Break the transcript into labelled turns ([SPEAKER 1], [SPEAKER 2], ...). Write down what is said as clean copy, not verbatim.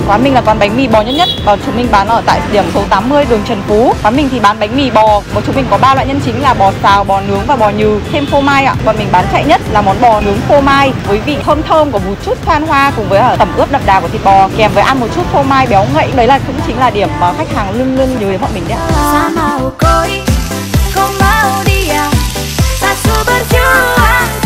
[SPEAKER 1] Quán mình là quán bánh mì bò Nhất Nhất. Còn chúng mình bán ở tại điểm số 80 đường Trần Phú. Quán mình thì bán bánh mì bò. Chúng mình có 3 loại nhân chính là bò xào, bò nướng và bò nhừ, thêm phô mai ạ. Còn mình bán chạy nhất là món bò nướng phô mai với vị thơm thơm của một chút than hoa cùng với tẩm ướp đậm đà của thịt bò, kèm với ăn một chút phô mai béo ngậy. Đấy là cũng chính là điểm mà khách hàng luôn luôn nhớ đến bọn mình đấy ạ.